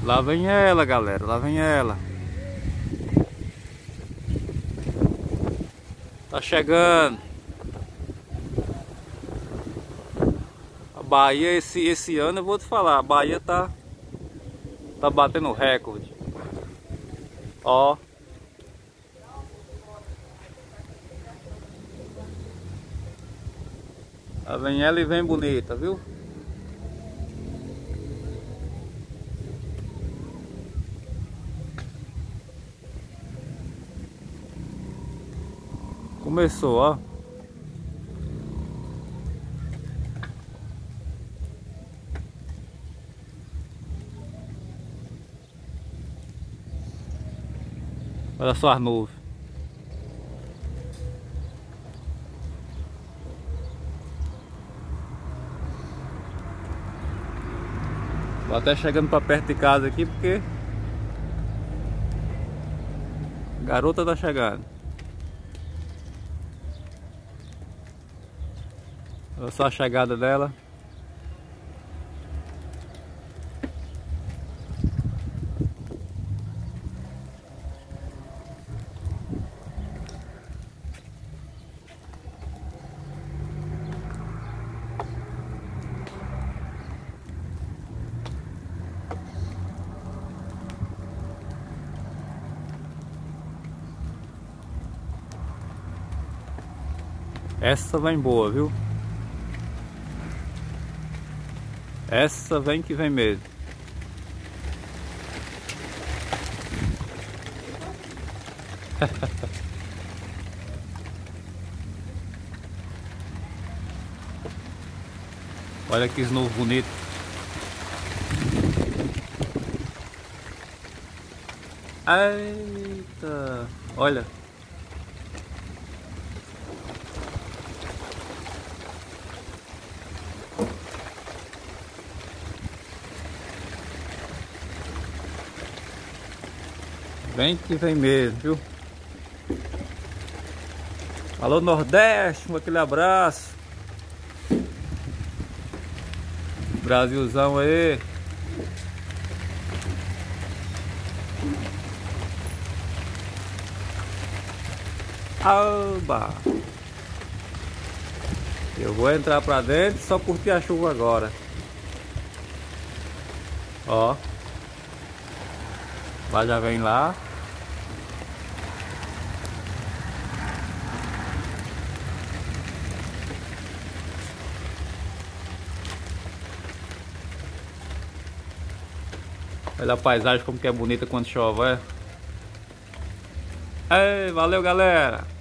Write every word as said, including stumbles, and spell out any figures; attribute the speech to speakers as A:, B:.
A: Lá vem ela, galera, lá vem ela. Tá chegando. A Bahia esse, esse ano eu vou te falar, a Bahia tá tá batendo recorde. Ó. Lá vem ela e vem bonita, viu? Começou, ó. Olha só as nuvens. Tô até chegando pra perto de casa aqui porque a garota tá chegando. Olha só a chegada dela. Essa vem boa, viu? Essa vem que vem mesmo. Olha que novo bonito. Eita! Olha. Vem que vem mesmo, viu? Alô Nordeste, um aquele abraço. Brasilzão aí. Alba. Eu vou entrar pra dentro e só curtir a chuva agora. Ó. Lá já vem lá. Olha a paisagem como que é bonita quando chove, é? Ei, valeu galera!